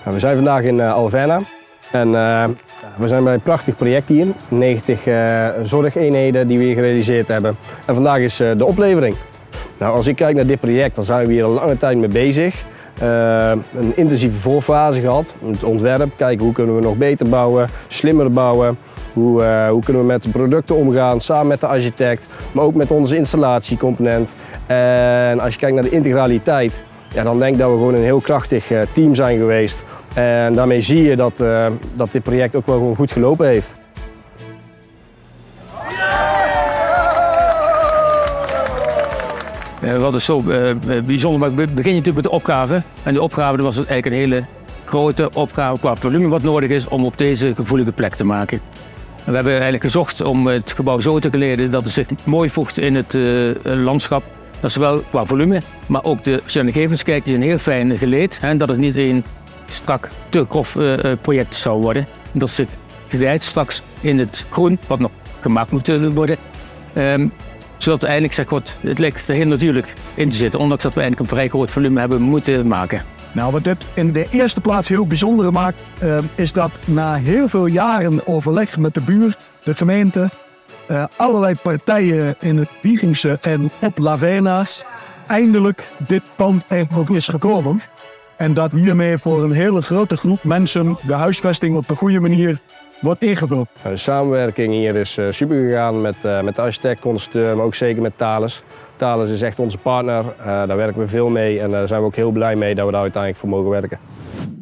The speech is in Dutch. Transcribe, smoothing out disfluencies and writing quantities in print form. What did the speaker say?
We zijn vandaag in Alverna en we zijn bij een prachtig project hier. 90 zorgeenheden die we hier gerealiseerd hebben. En vandaag is de oplevering. Nou, als ik kijk naar dit project, dan zijn we hier al lange tijd mee bezig. Een intensieve voorfase gehad, het ontwerp, kijken hoe kunnen we nog beter bouwen, slimmer bouwen. Hoe kunnen we met de producten omgaan, samen met de architect, maar ook met onze installatiecomponent. En als je kijkt naar de integraliteit, ja, dan denk ik dat we gewoon een heel krachtig team zijn geweest. En daarmee zie je dat dit project ook wel gewoon goed gelopen heeft. Wat is zo bijzonder, maar begin je natuurlijk met de opgave. En de opgave was eigenlijk een hele grote opgave qua volume wat nodig is om op deze gevoelige plek te maken. En we hebben eigenlijk gezocht om het gebouw zo te kleden dat het zich mooi voegt in het landschap. Dat is zowel qua volume, maar ook als je naar de gevels kijkt, die zijn heel fijn geleed. Hè, dat het niet een strak, te grof project zou worden. Dat zich gedijt straks in het groen, wat nog gemaakt moet worden. Zodat eigenlijk het lijkt er heel natuurlijk in te zitten, ondanks dat we eigenlijk een vrij groot volume hebben moeten maken. Nou, wat dit in de eerste plaats heel bijzonder maakt, is dat na heel veel jaren overleg met de buurt, de gemeente, allerlei partijen in het Wiegingse en op Laverna's, eindelijk dit pand ook is gekomen. En dat hiermee voor een hele grote groep mensen de huisvesting op de goede manier wordt ingevuld. De samenwerking hier is super gegaan met de architect, constructeur, maar ook zeker met Thales. Thales is echt onze partner, daar werken we veel mee en daar zijn we ook heel blij mee dat we daar uiteindelijk voor mogen werken.